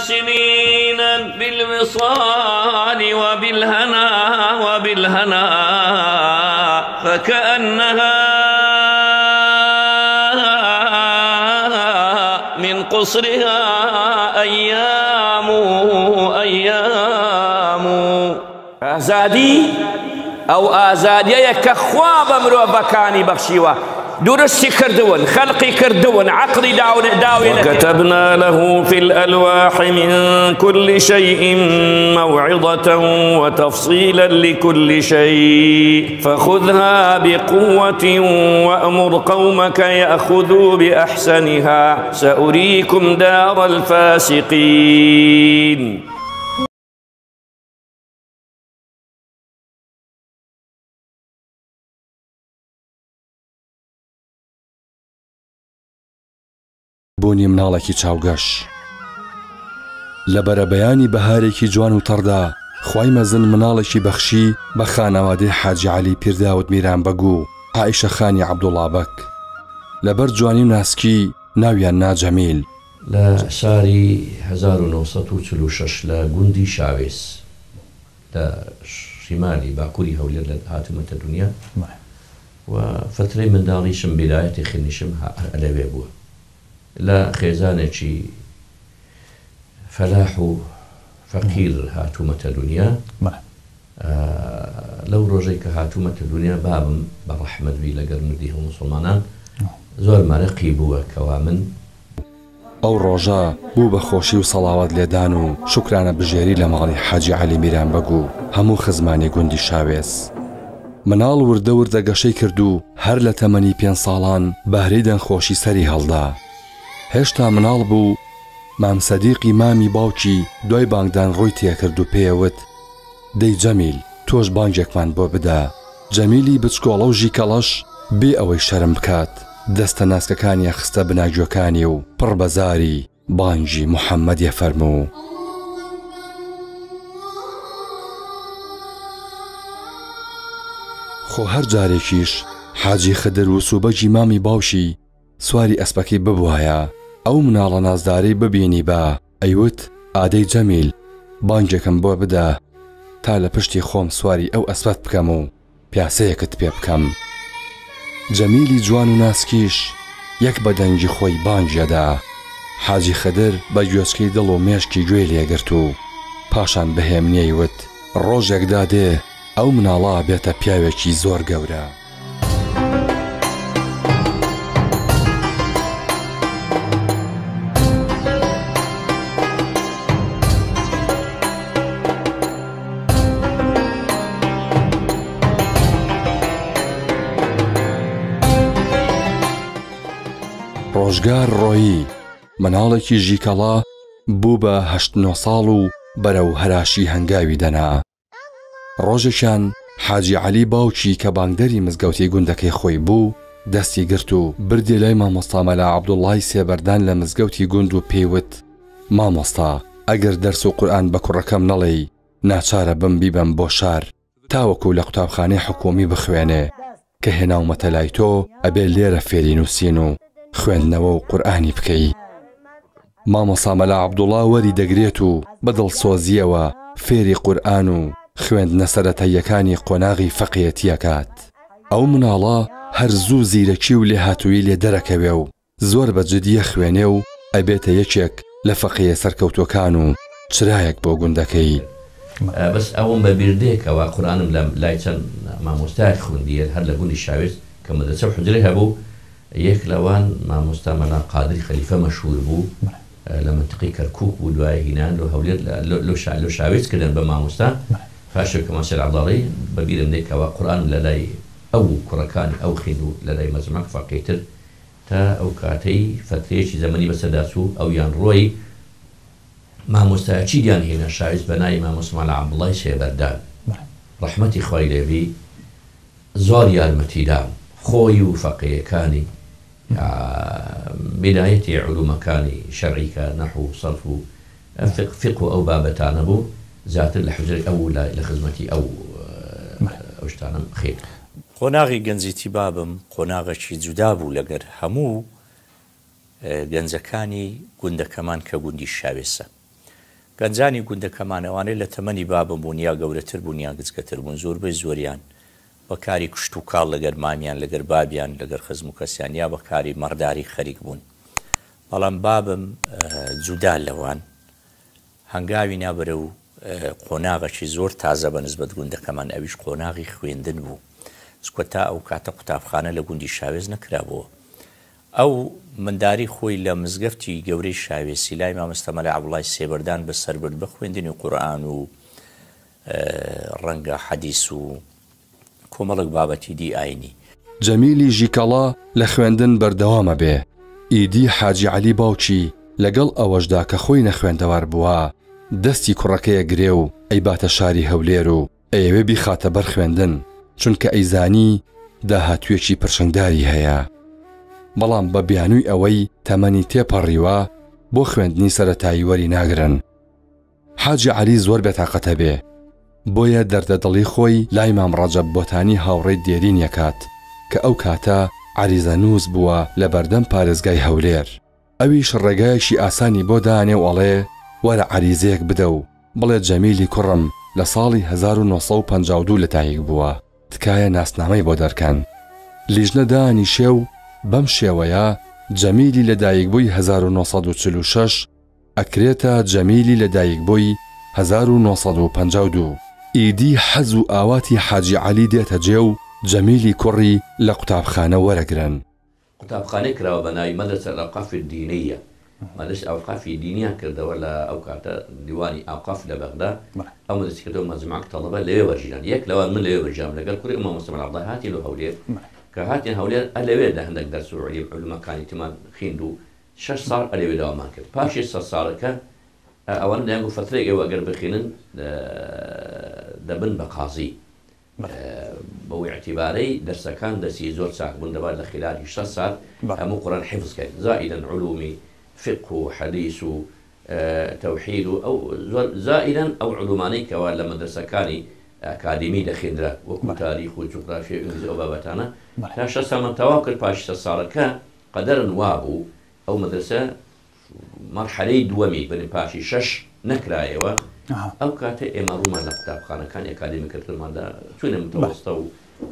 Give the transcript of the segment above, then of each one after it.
سنين بالوصال وبالهنا فكأنها من قصرها أيام آزادي أو آزادية كخواب مرۆڤەکانی بەخشیوە درستی کردون خلقی کردون عقلی داوی وكتبنا له في الألواح من كل شيء موعظة وتفصيلا لكل شيء فخذها بقوة وأمر قومك يأخذوا بأحسنها سأريكم دار الفاسقين. بوونی مناڵێکی چاوگەش لە بەرەبەیانی بەهارێکی جوان و تەڕدا خوای مەزن مناڵێکی بەخشی بە خانەوادەی حاجی عەلی پیرداوت میران بەگوو عائیشە خانی عەبدوڵابەک لەبەر جوانی و ناسکی ناویان نا جەمیل لە ساری 1946 لە گوندی شاوێز لە شیمالی باکووری هەولێر لە هاتوومەتە دنیا و فترەی منداڵیشم بیدایەتی خوێنیشم لەوێ بووە لا خێزانێکی فەلاح و فەقیر هاتوومەتە دنیا لەو ڕۆژەی کە هاتوومەتە دنیا بابم بە ڕەحمەتوی لەگەر مردی هەموو موسڵمانان زۆر مەرەقی بووە کەوا من ئەو ڕۆژە بوو بە خۆشی و سەڵاوات لێدان و شکرانە بژێری لە ماڵی حاجی عەلی میران بەگوو هەموو خزمانی گوندی شاوێز مناڵ وردە وردە گەشەی کرد و هەر لە تەمەنی 5 ساڵان بەهرەی دەنخۆشی سەری هەڵدا هێشتا مناڵ بوو مام سەدیقی مامی باوکی دوای بانگدان ڕووی تێکرد و پێیەوت دەی جەمیل تۆش بانگێکمان بۆ بدە جەمیلی بچکۆڵە و ژیکەڵەش بێ ئەوەی شەرم بکات دەستە ناسکەکانی خستە بناگوێکانی و پڕ بەزاری بانگی محەممەدیە فەرموو خۆ هەر جارێکیش حاجی خدر و سوبەجی مامی باوشی سواری ئەسپەکەی ببوایە ئەو مناڵە نازدارەی ببینی بە ئەیوت ئادەی جەمیل بانگێکم بۆ بدە تا لە پشتی خۆم سواری ئەو ئەسپەت بکەم و پیاسەیەکت پێ بکەم جەمیلی جوان و ناسکیش یەک بە دەنگی خۆی بانگیەدا حاجی خدر بە گوێچکەی دڵ و مێشکی گوێ لێگرت و پاشان بەهێمنیەیوت ڕۆژێکدا دێ ئەو مناڵە بێتە پیاوێکی زۆر گەورە ڕۆژگار ڕۆیی مناڵێکی ژیکەڵا بوو بە 8 ساڵ و بەرەو هەراشی هەنگاوی دەنا ڕۆژێکیان حاجی عەلی باوکی کە بانگدەری مزگەوتی گوندەکەی خۆی بوو دەستی گرت و بردی لای مامۆستا مەلا عەبدوڵڵای سێبەردان لە مزگەوتی گوند و پێیوت مامۆستا ئەگەر دەرس و قورئان بە کوڕەکەم نەڵێی ناچارە بیبەم بۆ شار تاوەکو لە قوتابخانەی حکومی بخوێنێ کە هێناومەتە لای تۆ ئەبێ لێرە فێری نووسین و خوێندنەوە و قورئانی بکەی مامۆستا مەلا عەبدوڵڵا وەری دەگرێت و بەدڵسۆزیەوە فێری قورئان و خوێندنە سەرەتاییەکانی قۆناغی فەقیهەتیەکات ئەو مناڵە هەر زوو زیرەکی و لێهاتووی لێ دەرەکەوێ و زۆر بە جدیە خوێنێ و ئەبێتە یەکێک لە فەقیهە سەرکەوتوەکان و چرایەک بۆ گوندەکەی بەس ئەوم بە بیردێکەوە قورئانم لە لای چەند مامۆستای خوێندیە هەر لە گوندی شاوێز کە مەدرسە و حوجرەی هەبوو یەک لەوان مامۆستا مەلا قادری خەلیفە مەشهور بوو لە منتقی کەرکووک بوو دوای هینان لە هەولێر لە شاوێز کردن بە مامۆستا پاشێک کە ماسێر عەبداڵی بەبیرم دێکەوە قورئان لە لای ئەو کوڕەکانی ئەو خوێند و لە لای مەجموعەک فەقیهتر تا ئەو کاتەی فترەیەکی زەمەنی بەسەردا چوو ئەو یان ڕۆی مامۆستایەکی دیان هێنا شاوێز بە ناوی مامۆستا مەلا عەبدوڵڵای سێبەردان ڕەحمەتی خوای لێبی زۆر یارمەتیدا خۆی و فەقیهەکانی بدایەتی علومەکانی شەرعیکە نەحو و سەرف و فقه و ئەو بابەتانە بوو زیاتر لە حوجرەی ئەو لە خزمەتی ئەو شتانم خێر قۆناغی گەنجیتی بابم قۆناغێکی جودا بوو لەگەر هەموو گەنجەکانی گوندەکەمان کە گوندی شاوێسە گەنجانی گوندەکەمانەوانەی لە تەمەنی بابم بوون یا گەورەتر بوون یا گچکەتر بوون زۆربەی زۆریان بە کاری کشت و کاڵ لەگەر مامیان لەگەر بابیان لەگەر خزم و کەسیان یا بە کاری مەڕداری خەریک بوون بەڵام بابم جودا لەوان هەنگاوی نابەرە و قۆناغەکی زۆر تازە بە نسبەت گوندەکەمان ئەویش قۆناغی خوێندن بوو سکوە تا ئەو کاتە قوتابخانە لە گوندی شاوێز نەکرابەوە ئەو منداری خۆی لە مزگەفتی گەورەی شاوێسی لای مامۆستا مەلا عەبدوڵای سێبەردان بەسەربرد بە خوێندنی قورئان و ڕەنگە حەدیث و کۆمەڵک بابەتی دی ئاینی. جەمیلی ژیکەڵا لە خوێندن بەردەوامە بێ. ئیدی حاجی عەلی باوکی لەگەڵ ئەوەشدا کە خۆی نەخوێندەوار بووە دەستی کوڕەکەیە گرێ و ئەی باتە شاری هەولێر و ئەیەوێ بیخاتە بەر خوێندن چونکە ئەیزانی داهاتوێکی پرشنگداری هەیە. بەڵام بە بیانووی ئەوەی تەمەنی تێپەڕیوە بۆ خوێندنی سەرەتایی وەری ناگرن. حاجی عەلی زۆر بێتاقەتە بێ بۆیە دەردەدڵی خۆی لای مام ڕەجەب بۆتانی هاوڕێی دێرین یەکات کە ئەو کاتە عەریزە نووس بووە لە بەردەم پارێزگای هەولێر. ئەویش ڕێگایەکی ئاسانی بۆ دانێ و ئەڵێ وەرە عەریزەیەک بدە و بڵێ جەمیلی کوڕم لە ساڵی 1952 لەتایک بووە تکایە ناسنامەی بۆ دەرکەن. لیژنە دانیشێ و بەم شێوەیە جەمیلی لەدایکبووی 1946 ئەکرێتە جەمیلی لەدایکبووی 1952. ئیدی حەز و ئاواتی حاجی عەلی دێتە جێ و جەمیلی کوڕی لە قوتابخانە وەرەگرن. قوتابخانەی کراوە بە ناوی مەدرسە ئەوقاف دینیە. مەدرسە ئەوقافی دینیان کردەوە لە ئەو کاتە دیوانی ئەوقاف لە بەغدا. ئەو مەدرسە کردەوە مەجموعەک تەڵەبە لەوێ وەرژیران. یەک لەوان من لەوێ وەرژام لەگەڵ کوڕی مامۆستا مەلا عەبدوڵای هاتی لە هەولێر کە هاتیان هەولێر ئەلەوێدا هەندێک دەرس و عولومەکانی تمان خوێند و 6 ساڵ ئەلەوێ داوامان کرد. پاشی 6 ساڵەکە ئەوان دایان بوو فترەیەک ئێوە ئەگەر بخوێنن دەبن بە قازی بەو اعتیبارەی دەرسەکان دەستی زۆر چاک بوون دەبات لە خلالی 6 ساڵ هەموو قورئان حیفظ کرد زائیدەن علومی فقه و حەدیث و تەوحید و ئەو زائیدەن ئەو علومانەی کەوا لە مەدرسەکانی ئەکادمی دەخوێندرا وەکو تاریخ و جوغرافیا و ئینگلیزی ئەو بابەتانە تا 6 ساڵمان تەواو کرد. پاشی 6 ساڵەکە قەدەرن وا بوو ئەو مەدرسە مەرحەلەی دووەمی بن پاشی 6 نەکرایەوە. ئەو کاتە ئێمە ڕوومان لە قوتابخانەکانی ئەکادمی کردماندا چوونە متەوەسطە و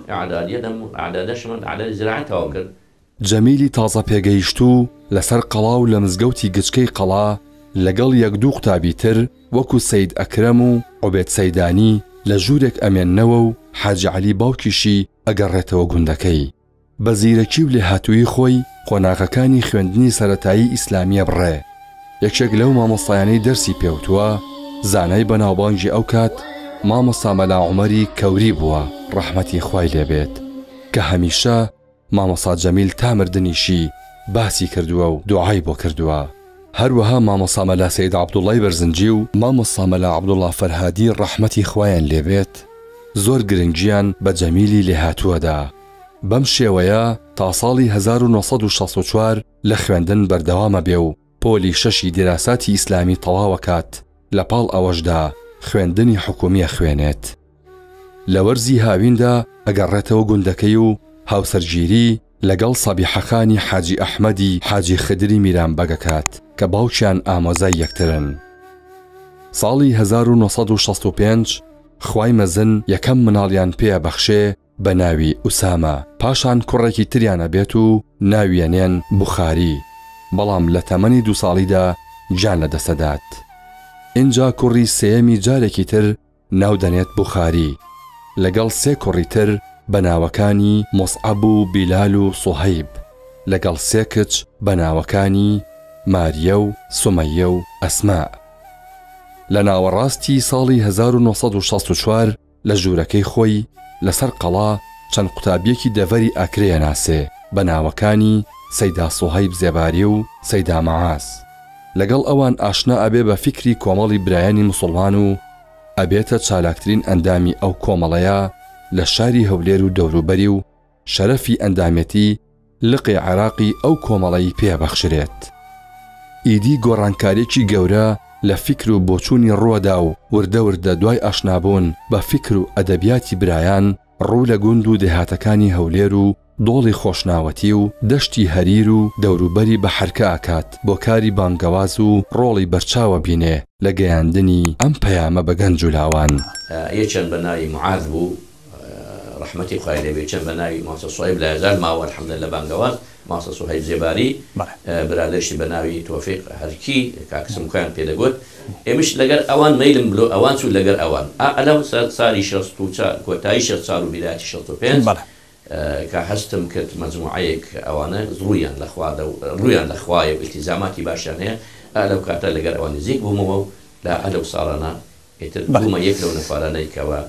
ئەعدادەشمان ئەعدادی زراعەت تەواو کرد. جەمیلی تازە پێگەیشت و لەسەر قەڵا و لە مزگەوتی گچکەی قەڵا لەگەڵ یەک دوو قوتابی تر وەکو سەید ئەکرەم و عوبێد سەیدانی لە ژوورێک ئەمێننەوە و حاجی عەلی باوکیشی ئەگەڕێتەوە گوندەکەی. بە زیرەکی و لێهاتووی خۆی قۆناغەکانی خوێندنی سەرەتایی ئیسلامیە بڕێ. یەکێک لەو مامۆستایانەی دەرسی پێوتووە زانای بەناوبانگی ئەو کات مامۆستا مەلا عومەری کەوری بووە ڕەحمەتی خوای لێبێت کە هەمیشە مامۆستا جەمیل تا مردنیشی باسی کردووە و دوعای بۆ کردووە. هەروەها مامۆستا مەلا سەید عەبدوڵای بەرزنجی و مامۆستا مەلا عەبدوڵا فەرهادی ڕەحمەتی خوایان لێبێت زۆر گرنگیان بە جەمیلی لێهاتووەدا. بەم شێوەیە تا ساڵی 1964 لە خوێندن بەردەوامە بێ و پۆلی 6 دیراساتی ئیسلامی تەواوەکات لە پاڵ ئەوەشدا خوێندنی حکومیە خوێنێت. لە وەرزی هاویندا ئەگەڕێتەوە گوندەکەی و هاوسەرگیری لەگەڵ سەبیحەکانی حاجی ئەحمەدی حاجی خدری میرانبەگەکات کە باوکیان ئامۆزای یەکترن. ساڵی 1965 خوای مەزن یەکەم مناڵیان پێ بەخشێ بە ناوی ئوسامە پاشان کوڕێکی تریانە بێت و ناویێنێن بوخاری بەڵام لە تەمەنی 2 ساڵیدا گیان لەدەستەدات. اینجا کوڕی سێیەمی جارێکی تر ناو دەنێت بوخاری لەگەڵ 3 کوڕی تر بە ناوەکانی مۆسعەب و بیلال و سوهەیب لەگەڵ 3 کچ بە ناوەکانی ماریە و سومەیە و ئەسماء. لە ناوەڕاستی ساڵی 1964 لە ژوورەکەی خۆی لەسەر قەڵا چەند قوتابیەکی دەڤەری ئاکرێ ناسێ بە ناوەکانی سەیدا سوهەیب زێباری و سەیدا مەعاز. لەگەڵ ئەوان ئاشنا ئەبێ بە فکری کۆمەڵی برایانی موسڵمان و ئەبێتە چالاکترین ئەندامی ئەو کۆمەڵەیە لە شاری هەولێر و دەوروبەری و شەرەفی ئەندامەتی لقی عێراقی ئەو کۆمەڵەی پێبەخشرێت. ئیدی گۆڕانکارێکی گەورە لە فکر و بۆچوونی ڕووەدا و وردە وردە دوای ئاشنابوون بە فکر و ئەدەبیاتی برایان ڕوو لە گوند و دێهاتەکانی هەولێر و دۆڵی خۆشناوەتی و دەشتی هەریر و دەوروبەری بە حرکە ئاکات بۆ کاری بانگەواز و ڕۆڵی بەرچاوە بینێ لە گەیاندنی ئەم پەیامە بە گەنج و لاوان. یەکێن بە ناوی معاذ بوو ڕەحمەتی خوای لێبێ، چەند بە ناوی مامۆستا سوهەیب لە هێزار ماوە الحەمدولillah لە بانگەواز، مامۆستا سوهەیب زێباری، برادرشی بە ناوی تۆفیق هەرکی کاکسمکۆیان پێدەگوت. ئێمەش لەگەر ئەوان مەیلم بلۆ ئەوان چوو لەگەر ئەوان ئەلەو ساری کۆتایی 16 و بیداتی 65 کە هەستم کرد مەجموعەیەک ئەوانە ڕوویان لە خوایە و ئیلتیزاماتی باشیان هەیە، لەو کاتە لەگەر ئەوان نزیک بوومەوە و لە ئەلەو ساڵانە ئێتر بوومە یەک لەو نەفارانەیەکەوە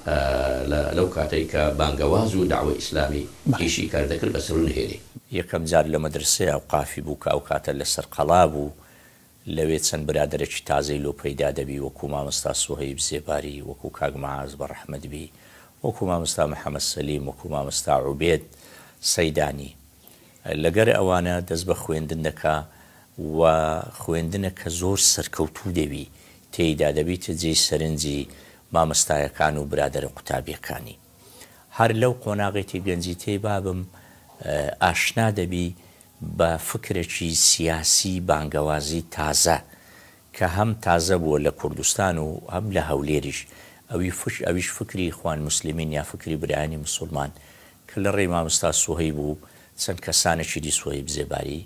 لەو کاتەی کە بانگەواز و داوای ئیسلامی ئیشی کار دەکرد بە سەر و نهێنی. یەکەم جار لە مەدرسەیە ئەوقافی بوو کە ئەو کاتە لەسەر قەڵا بوو، لەوێ چەند برادرێکی تازەی لۆ پەیدا دەبی، وەکو مامۆستا سوهەیب زێباری، وەکو کاک معاز بە ڕەحمەتبی، وەکو مامۆستا محەممەد سەلیم، وەکو مامۆستا عوبێد سەیدانی. لەگەر ئەوانە دەست بە خوێندن دەکا و خوێندنە کە زۆر سەرکەوتوو دەبی، تێیدا دەبیتە جێی سەرنجی مامۆستایەکان و برادرە قوتابیەکانی. هەر لەو قۆناغێتی گەنجی تێی بابم ئاشنا دەبی بە فکرێکی سیاسی بانگەوازی تازە کە هەم تازە بووە لە کوردستان و هەم لە هەولێریش، ئەویش فکری خوان مسلمین یا فکری برایانی مسلمان کە لە ڕێی مامۆستا سوهەیب بوو چەند کەسانێکی دی سوهەیب زێباری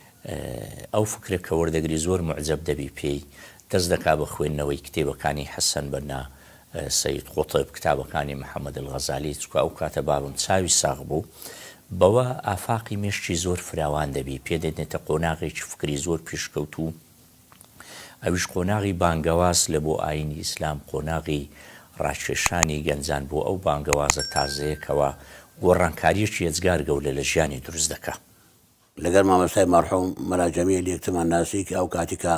ئەو فکرە کە وەردەگری زۆر معجەب دەبی پێی، دەست دەکا بە خوێندنەوەی کتێبەکانی حەسەن بەنا، سەید قوتب، کتابەکانی محەممەد الغەزالی، چکە ئەو کاتە بابم چاوی ساغ بوو، بەوە ئافاقی مێشتی زۆر فراوان دەبی، پێدەێنێتە قۆناغێکی فکری زۆر پێشکەوتوو. ئەویش قۆناغی بانگەواز لە بۆ ئاینی ئیسلام، قۆناغی ڕاکێشانی گەنجان بۆ ئەو بانگەوازە تازەیەکەوە گۆڕانکاریەکی ئەجگار گەورە لە ژیانی دروست دەکات. لەگەر مامۆستای مەرحوم مەلاجەمی یەکتمان ناسی کە ئەو کاتی کە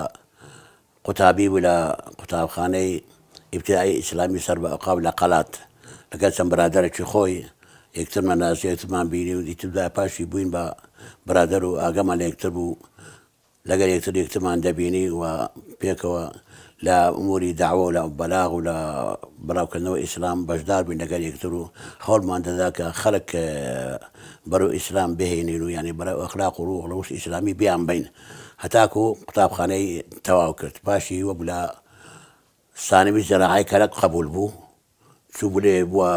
قوتابی بوو لە قوتابخانەی ئیبتیدایی ئیسلامی سەر بە ئەوقاف لە قەلات، لەگەر چەند برادرێکی خۆی یەکترمان ناسی، یەکترمان بینی و دیتردا پاشی بووین بە برادر و ئاگەمان لە یەکتر بوو، لەگەر یەکترمان دەبینی و پێکەوە لە ئوموری داعوە و لە بەلاغ و لە بەراوکردنەوە ئیسلام بەشدار بووین لەگەر یەکتر و هەوڵمان دەدا کە خەڵک بەرەو ئیسلام بهێنین و ینی بەرەو ئەخلاق و ڕوح لە وشت ئیسلامی بیان بین، هەتاکو قوتابخانەی تەواو کرد. پاشی وە بوو لە سانوی زەراعی کەرەک قبول بوو، چوو بولێ بووە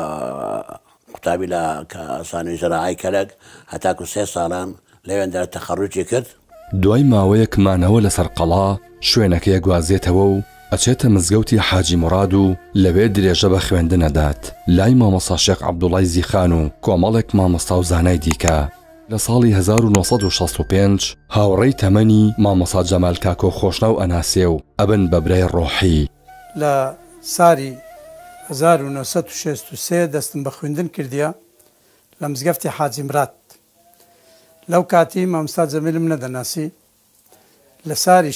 قوتابی لە سانوی زەراعی کەرەک، هەتاکو 3 ساڵان لەوێندا تەخەڕوجی کرد. دوای ماوەیەک مانەوە لەسەر قەڵا شوێنەکەی گوازێتەوە و ئەچێتە مزگەوتی حاجی مراد و لەوێ درێژە بە خوێندنەدات لای مامۆستا شێخ عەبدوڵای زیخان و کۆمەڵێک مامۆستا و زانای دیکە. لە ساڵی 1965 هاوڕێی تەمەنی مامۆستا جەمال کاکۆ خۆشناو ئەناسێ و ئەبن بە برای ڕۆحی. لە ساری 1963 دەستم بە خوێندن کردیە لە مزگەفتی حاجی مراد. لەو کاتی مامۆستا جەمیلم نەدەناسی. لە ساری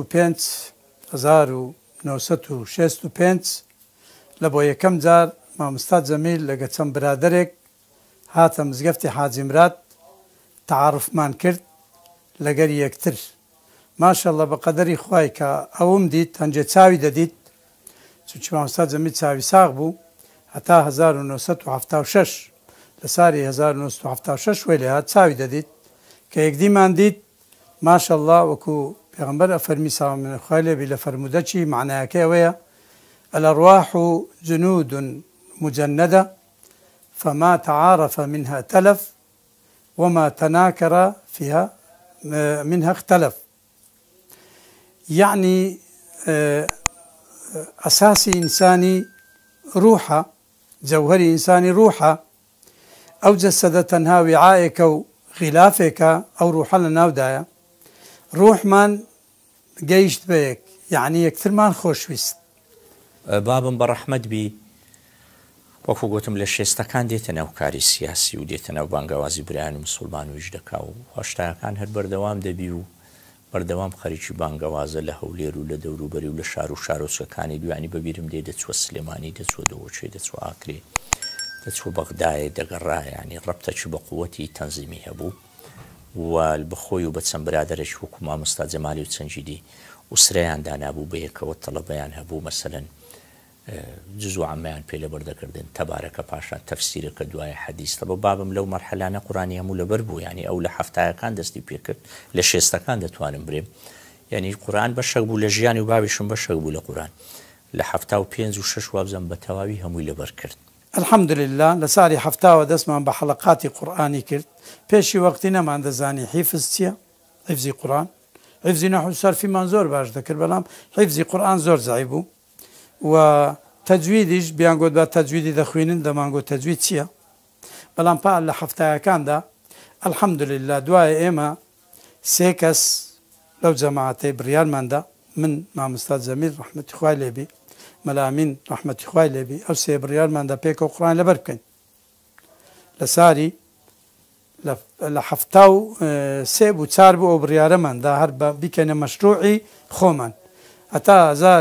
1965 لە بۆ یەکەم جار مامۆستا جەمیل لەگە چەند برادرێک هاتە مزگەفتی حاجی مراد، تعارفمان کرد لەگەر یەکتر. ماشەڵڵا بە قەدەری خوای کە ئەوم دیت هەنجێ چاوی دەدیت، چونکی مامۆستا جەمیل چاوی ساغ بوو هەتا 1976 لە ساری 1976 وێ لێ هات چاوی دەدیت کە یەکدیمان دیت. ماشەڵڵا وەکو پێغەمبەر ئەفەرمی ساڵامێنە خوای لێبی لە فەرموودەچی معنایەکەی ئەوەیە الأرواح جنود مجندة فما تعارف منها تلف وما تناكر فيها منها اختلف. يعني أساسي إنساني روحه، جوهري إنساني روحه، أو جسدتها وعائك وغلافك أو روحا لناودايا روح من جيشت بيك، يعني يكثر ما خوش ويست. بابم بەڕەحمەت بی، وەکو گوتم لە شێستەکان دێتە ناو کاری سیاسی و دێتە ناو بانگەوازی برایان و مسلمان ویش دەکا و هەشتاکان هەر بەردەوام دەبی و بەردەوام خەریکی بانگەوازە لە هەولێر و لە دەوروبەری و لە شار و شارۆچکەکانی دوانی بەبیرم دێ دەچوە سلێمانی، دەچوە دەوەچێ، دەچوە ئاکرێ، دەچوە بەغدایە، دەگەڕا، ینی ڕەبتەکی بە قووەتی تەنزیمی هەبوو و بەخۆی و بە چەند برادرێک وەکو مامۆستا جەمالی و چەنجیدی وسرەیان دانابوو بە یەکەوە تەڵەبەیان هەبوو. مەسەلەن جزو عەمەیان پێ لەبەردەکردن تەبارەکە پاشان تەفسیرەکە دوایە حەدیث بە بابم لەو مەرحەلانە قورآنی هەموو لەبەر بوو ینی ئەو لە هەفتایەکان دەستی پێکرد لە شێستەکان دەتوانم برێم ینی قورآن بەشێک بوو لە ژیانی و باویشم بەشێک بوو لە قورآن لە 75 و 6 وابزەم بە تەواوی هەمووی لەبەر کرد. الحەمدولله لە ساری هەفتاوە دەستمان بە حەڵەقاتی قورآنی کرد پێشی وەقتی نەمان دەزانی حیفز چییە؟ حیفزی قورآن حیفزی نەحو سەرفیمان زۆر باش دەکرد بەڵام حیفزی قورآن زۆر زای بوو و تەجویدیش بیان گوت بە تەجویدی دەخوێنن دەمانگوت تەجوید چییە؟ بەڵام پا لە هەفتایەکاندا الحەمدولله دوایە ئێمە سێ کەس لەو جەماعەتەی بڕیارماندا من مامۆستا جەمیل ڕەحمەتی خوای لێبی مەلامین ڕەحمەتی خوای لێبی ئەو سێ بڕیارماندا پێکەوە قورآن لەبەر بکەین لە ساری لە 73 بوو 4 بوو ئەو بڕیارەماندا هەر بە بیکەنە مەشروعی خۆمان هەتا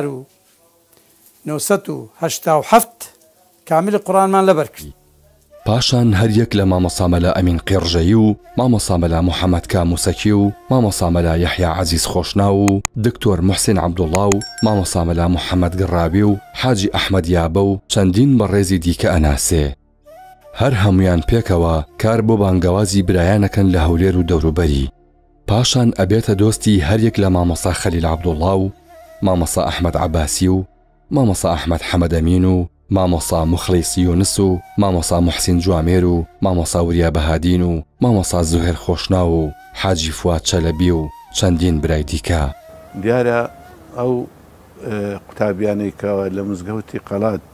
1987 کاملی قورآنمان لەبەر کرد. پاشان هەر یەک لە مامۆسامەلە ئەمین قێڕژەیی و مامۆسامەلە محەممەد کاموسەکی و مامۆسامەلە یەحیا عەزیز خۆشنا و دکتۆر محسین عەبدوڵڵا و مامۆسامەلە محەممەد گڕابی و حاجی ئەحمەد یابە و چەندین بە ڕێزی دیکە ئەناسێ هەر هەمویان پێکەوە کار بۆ بانگەوازی برایانەکەن لە هەولێر و دەوروبەری پاشان ئەبێتە دۆستی هەر یەک لە مامۆسا خەلیل عەبدوڵڵا و مامۆسا ئەحمەد عەباسی و مامۆسا ئەحمەد حەمەدەمین و مامۆسا مخلیس یونس و مامۆسا محسین جوامێر و مامۆسا وریا بەهادین و مامۆسا زوهێر خۆشنا و حاجی فواد چەلەبی و چەندین برای دیکە. دیارە ئەو قوتابیانەی کەوە لە مزگەوتی قەڵات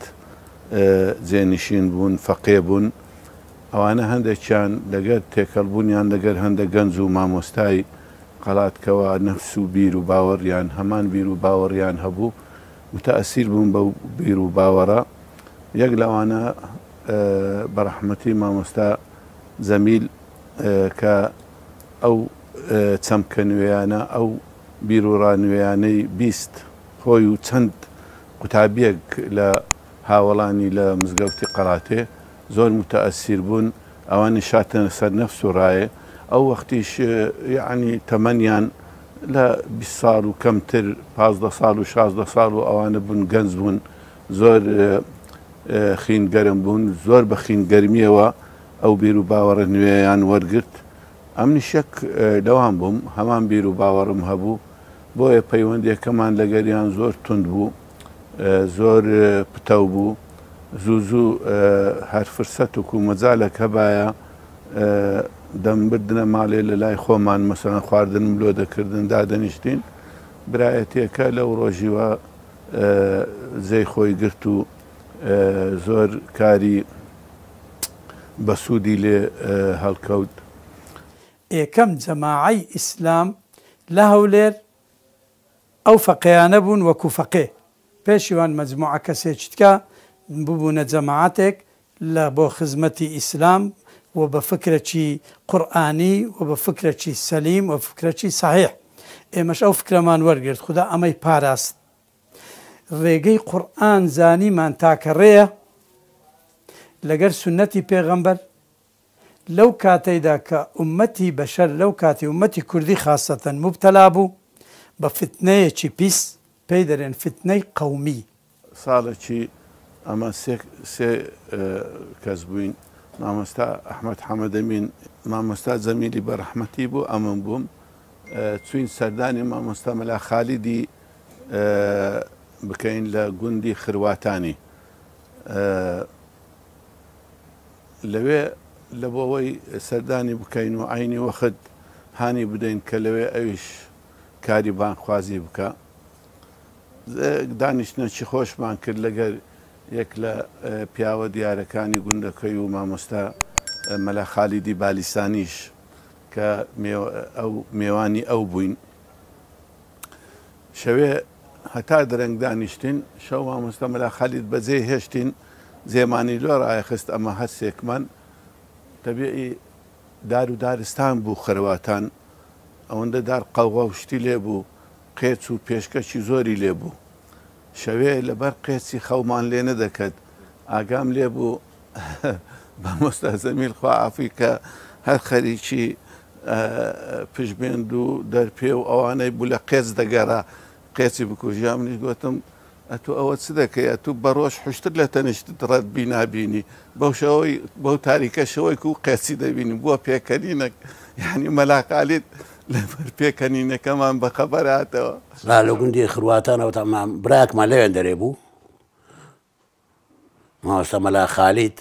جێنشین بوون فەقێ بوون ئەوانە هەندێکیان لەگەر تێکەڵبوونیان لەگەر هەندە گەنج و مامۆستای قەڵاتکەوە نەفس و بیر و باوەڕیان هەمان بیر و باوەڕیان هەبوو متەئەسیر بوون بەو بیر و باوەڕە یەک لەوانە بەڕەحمەتی مامۆستا جەمیل کە ئەو چەمکە نوێیانە ئەو بیر و ڕانوێیانەی بیست خۆی و چەند قوتابیەک لە هاوڵانی لە مزگەوتی قەڵاتێ زۆر متەئەسیر بوون ئەوان شاتن سەر نەفس و ڕایە ئەو وەختیش یعنی تەمەنیان لە 20 ساڵ و کەمتر 15 ساڵ و 16 ساڵ و ئەوانە بوون گەنج بوون زۆر خینگەرم بوون زۆر بە خینگەرمیەوە ئەو بیر و باوەڕە نوێیان وەرگرت ئەم نیشەک لەوان بووم هەمان بیر و باوەڕم هەبوو بۆیە پەیوەندیەکەمان لەگەریان زۆر تند بوو زۆر پتەو بوو زوو زوو هەر فرسەتێک و مەجالێک هەبایە دەمبردنە ماڵێ لە لای خۆمان مەسەڵەن خواردنم لۆ دەکردن دادەنیشتین برایەتێکە لەو ڕۆژیوە جێی خۆی گرت و زۆر کاری بەسوودی لێ هەڵکەوت. یەکەم جەماعەی ئیسلام لە هەولێر ئەو فەقێیانە بوون وەکو فەقێ پێشیوان مەجموعە کەسێکتکە ببوونە جەماعەتێک لە بۆ خزمەتی ئیسلام و بە فکرێکی قورئانی و بە فکرێکی سەلیم و فکرێکی صحیح ئێمەش ئەو فکرەمان وەرگرت خدا ئەمەی پاراست ڕێگەی قورئان زانیمان تاکە ڕێیە لەگەر سنەتی پێغەمبەر لەو کاتەیدا کە ئومەتی بەشەر لەو کاتی ئومەتی کوردی خاسەتەن مبتەلا بوو بە فتنەیەکی پیس پێی دەرێن فتنەی قەومی ساڵێکی ئەمە سێ کەس بووین مامۆستا ئەحمەد حەمەدەمین مامۆستا جەمیلی بەڕەحمەتی بوو ئەمن بووم چوین سەردانی مامۆستا مەلا خالیدی بکەین لە گوندی خرواتانی لەوێ لە بۆەوەی سەردانی بکەین و عینی وەخت هانی بدەین کە لەوێ ئەویش کاری بانخوازی بکە دانیشتنەکی خۆشمان کرد لەگەر یەک لە پیاوە دیارەکانی گوندەکەی و مامۆستا مەلا خالیدی بالیسانیش کە ئەو میێوانی ئەو بووین شەوێ هەتا دەرەنگ دانیشتین شەو مامۆستا مەلا خالید بەجێ هێشتین زێمانی لۆ ڕایەخست ئەمە هەرسێکمان تەبیعی دار و دارستان بوو خەرواتان ئەوەندە دار قەوغا و شتی لێ بوو قێچ و پێشکەشی زۆری لێ بوو شەوێ لەبەر قێچی خەومان لێ نەدەکەت ئاگام لێ بوو مامۆستا جەمیل خواعافی کە هەر خەریکی پشبێند و دەرپێ و ئەوانەی بوو لە قێچ دەگەڕا قێچی بکوژیا منیش گوتم ئەتو ئەوە چ دەکەی ئەتو بە ڕۆژ حشتر لە تەنیشتت ڕەت بینابینی بەوشەوەی بەو تاریکەشەوەی و قەسی دەبینی بووە پێکەنینەك یعنی مەلاقالێت لەبەر پێکەنینەکەمان بەخەبەر هاتەوە لە گوندی خرواتانەوە تەمام براکمان لەوێن دەرێ بوو مامۆستا مەلا خالید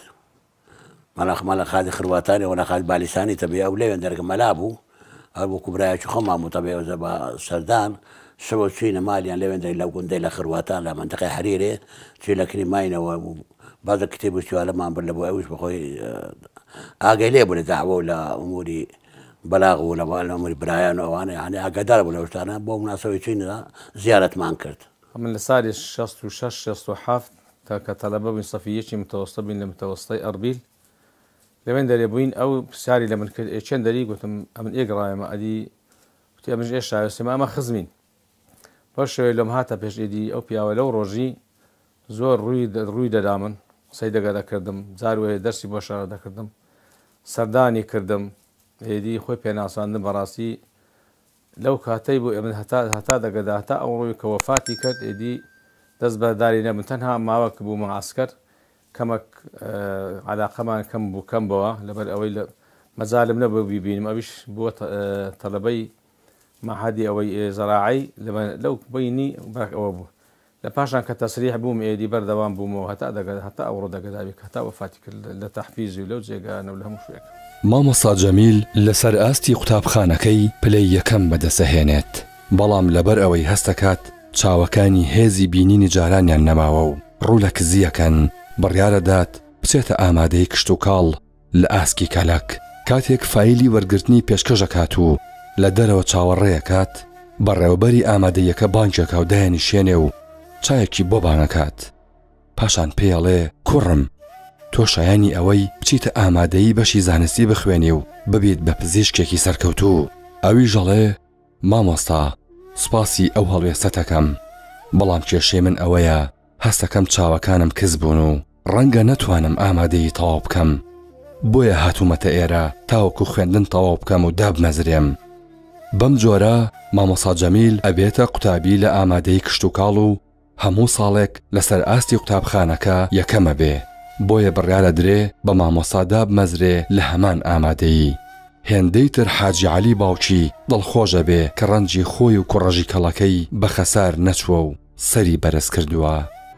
مەلا خالی خرواتانی وەلا خالی بالیسانی تەبێ ئەو لەوێن دەرگە مەلا بوو ئەو بۆ کوبرایەکی خۆمان بوو تەبێ بە سەردان شەوە چوینە مالیان لەوێن دەری لەو گوندەی لە خرواتان لە منتەقەی حەریرێ چی لە کریماینەوە بوو بازە کتێب وشتیوالەمان بر لە بۆ ئەوش بەخۆی ئاگای لێ بوو لە داعوە و لە ئوموری بەلاغ و لە ئەموری برایان و ئەوانە یعنی ئاگادار بوو لە شتانە بۆ مناسبەوەی چوینە زیارەتمان کرد من لە ساڵی 66-67 تا کە تەلەبە بووین سەفیەکی متەوەسطە بووین لە متەوەسطەی ئەربیل لەوێن دەرێ بووین ئەو پرسیاری لە من کرد چەند دەری گوتم ئەمن ئێگڕایەمە ئەدی وتی ئەمەش ئێشتا وێسێمە ئەمە خزمین بەو شێوەیە لەم هاتە پێش ئێدی ئەو پیاوە لەو ڕۆژی زۆر ڕووی دەدا من قسەی دەگە دەکردم جار وێ دەرسی بۆ شارە دەکردم سەردانی کردم هێدی خۆی پێناساندم بەڕاستی لەو کاتەی بوو ئێمە هەتا دەگەدا هەتا ئەو ڕۆی کە وەفاتی کرد ئێدی دەست بەداری نەبن تەنها ماوەک بوومە عەسکەر کەمەک عەلاقەمان کەم بوو کەم بەوە لەبەر ئەوەی لە مەجالم نەبوو بیبینم ئەویش بووە تەلەبەی مەعهەدی ئەوەی زەراعی لەو بینی بەرەک ئەوە بوو لە پاشان کە تەسریح بووم ئێدی بەردەوام بوومەوە هەتا ئەو ڕۆ دەگەدابێت هەتا وەفاتی کرد لە تەحفیزی و لەو جێگانە و لە هەموو شوێک مامۆستا جەمیل لەسەر ئاستی قوتابخانەکەی پلەی یەکەم بەدەسەهێنێت بەڵام لەبەر ئەوەی هەستەکات چاوەکانی هێزی بینینی جارانیان نەماوە و ڕوو لە کزیەکەن بڕیارەدات بچێتە ئامادەی کشت و کاڵ لە ئاسکی کەلک کاتێک فایلی وەرگرتنی پێشکەشەکات و لە دەرەوە چاوەڕێیەکات بەڕێوەبەری ئامادەیەکە بانکێکە و دایانیشێنێ و چایەکی بۆ بانەکات پاشان پێڵێ کوڕم تۆ شایانی ئەوەی بچیتە ئامادەی بەشی زانستی بخوێنی و ببیت بە پزیشکێکی سەرکەوتوو ئەوی ژەڵێ مامۆستا سوپاسی ئەو هەڵوێستەتەکەم بەڵام کێشەی من ئەوەیە هەستەکەم چاوەکانم کز بوون و ڕەنگە نەتوانم ئامادەی تەواو بکەم بۆیە هاتوومەتە ئێرە تاوەکو خوێندن تەواو بکەم و دابمەزرێم بەم جۆرە مامۆستا جەمیل ئەبێتە قوتابی لە ئامادەی کشت و کاڵ و هەموو ساڵێک لەسەر ئاستی قوتابخانەکە یەکەمە بێ بۆیە بڕیارە درێ بە مامۆستا دابمەزرێ لە هەمان ئامادەیی هێندەی تر حاجی عەلی باوکی دڵخۆشە بێ کە ڕەنجی خۆی و کوڕەژی کەڵەکەی بە خەسار نەچووە و سەری بەرز کردووە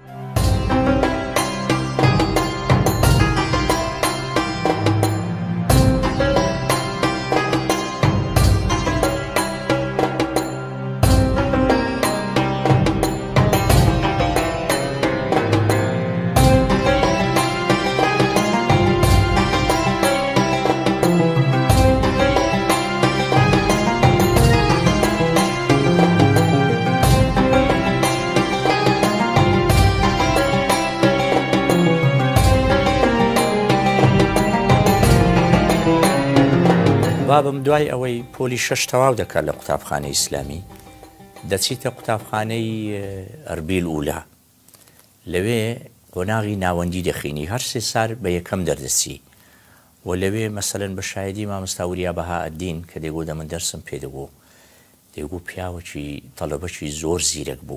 بابم دوای ئەوەی پۆلی 6 تەواو دەکات لە قوتابخانەی ئیسلامی دەچیتە قوتابخانەی ئەربیل ئولا لەوێ قۆناغی ناوەندی دەخینی هەر سێ سار بە یەکەم دەردەچی و لەوێ مەسەلەن بە شایدی مامۆستا وریا بەهائەدین کە دەیگو دەمن دەرسم پێدەبوو دەیگو پیاوەکی تەڵەبەکی زۆر زیرەک بوو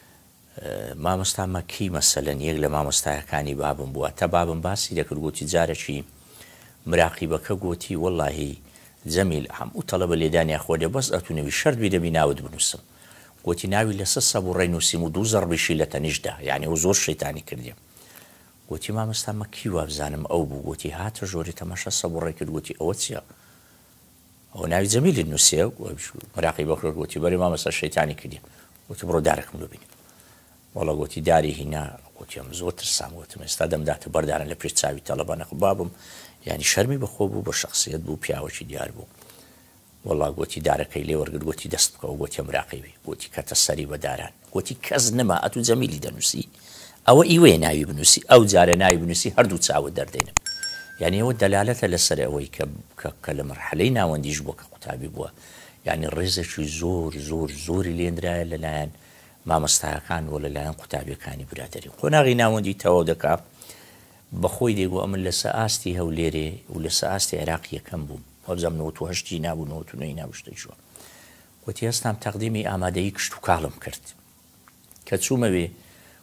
مامۆستا مەکی مەسەلەن یەک لە مامۆستایەکانی بابم بووە تا بابم باسی دەکرد گوتی جارێکی مراقیبەکە گوتی وەڵڵاهی جەمیل هەموو تەڵەبە لێدانیا خۆدێ بەس ئەتونەوی شەرت بی دەبی ناوت بنووسم گوتی ناوی لە 300 سەبوڕێی نووسیم و 2 زەڕبیشی لە تەنیشدا یعنی و زۆر شەیتانی کردیم گوتی مامۆستا مەکی وابزانم ئەو بوو گوتی هاتە ژۆری تەماشا سەبوڕێ کرد گوتی ئەوە چییە ئەو ناوی جەمیلی نووسێ مراقیبە کرد گوتی بەری مامۆستا شەیتانی کردیم گوتی بڕۆ دارێکم لۆ بینی وەڵا گوتی داری هینا گوتی ئەم زۆر ترسام گوتم ئێستا دەمداتە بەردارن لە پێش چاوی تەڵەبانە بابم یعنی شەرمی بەخۆ بوو بە شخصیت بوو پیاوەکی دیار بوو وەڵا گوتی دارەکەی لێ وەرگرت گوتی دەست بکە و گوتی مراقیبی گوتی کەتە سەری بە داران گوتی کەس نەما ئەتو جەمیلی دەنووسی ئەوە ئیوێ ناوی بنووسی ئەو جارە ناوی بنووسی هەردوو چاوت دەردێنم یعنی ئەوە دەلالەتە لەسەر ئەوەی کە لە مەرحەلەی ناوەندیش بووە کە قوتابی بووە یعنی ڕێزێکی زۆر زۆر زۆری لێنرایە لەلایەن مامۆستایەکان و لەلایەن قوتابیەکانی برادەری قۆناغی ناوەندی تەواو دەکات بەخۆی دەیگو ئەمن لەسە ئاستی هەولێرێ و لەسە ئاستی عێراق یەکەم بووم وەبزەم 98 نابوو 99 ناوشتەی شووە وتی هەستام تەقدیمی ئامادەیی کشت و کاڵم کرد کە چوومەوێ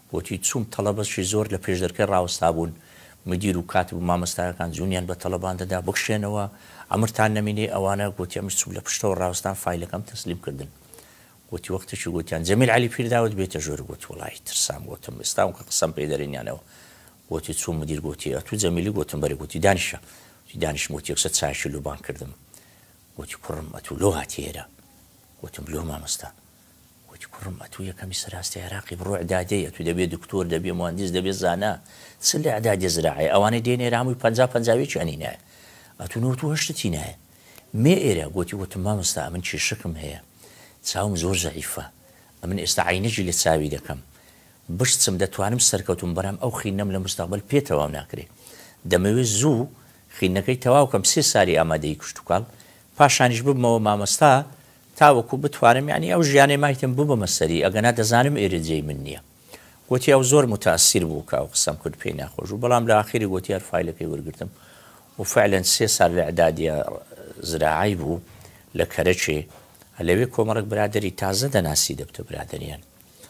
گوتی چوم تەڵەبەشی زۆر لە پێشدەرکەی ڕاوەستا بوون مدیر و کاتب و مامۆستایەکان جوونیان بە تەڵەبان دەدا بکشێنەوە ئەمرتان نەمینێ ئەوانە گوتی ئەمش چوو لە پشتەوە ڕاوەستان فایلەکەم تەسلیم کردن گوتی وەختێکی گوتیان جەمیل عەلی پیرداوت بێتە ژۆر گوتی وەڵی ترسام گوتم ئێستاوم کە قسەم پێ دەرێنیانەوە گوتی چوو مدیر گوتی ئەتوو جەمیلی گوتم بەرێ گوتی دانیشە دانیشم وتی یەکسەر چایشی لوبان کردم گوتی کوڕم ئەتوو لۆ هاتی ئێرە گوتم لۆ مامۆستا گوتی کوڕم ئەتوو یەکەمی سەراستی عێراقی بڕۆ عدادەی ئەتوو دەبێت دکتۆر دەبێ مهندس دەبێت زانا چ لە عدادی زراعی ئەوانەی دێنێرە هەمووی 50 ئەنینایە ئەتوو 98 نایە مێ ئێرە گوتی وتم مامۆستا من کێشەکەم هەیە چاوم زۆر زەعیفە ئەمن ئێستا عینەجی لە چاوی دەکەم بشتم دەتوانم سەرکەوتم بەرام ئەو خینەم لە مستەقبل پێ تەواو ناکرێت دەمەوێت زوو خینەکەی تەواو کەم 3 ساری ئامادەی کشتتوکاڵ پاشانیش ببمەوە مامۆستا تاوەکو بتوانم یعنی ئەو ژیانەی مایتم ببمە سەری ئەگەنا دەزانم ئێرە جێی من نییە گوتی ئەو زۆر متاسیر بوو کە ئەو قسەم کرد پێی ناخۆش و بەڵام لە ئاخری گوتی هەر فایلەکەی وەرگرتم و فعلا 3 سال لە عدادی زراعی بوو لە کەرەچێ لەوێ کۆمەڵک برادری تازە دەناسی دەبتە برادریان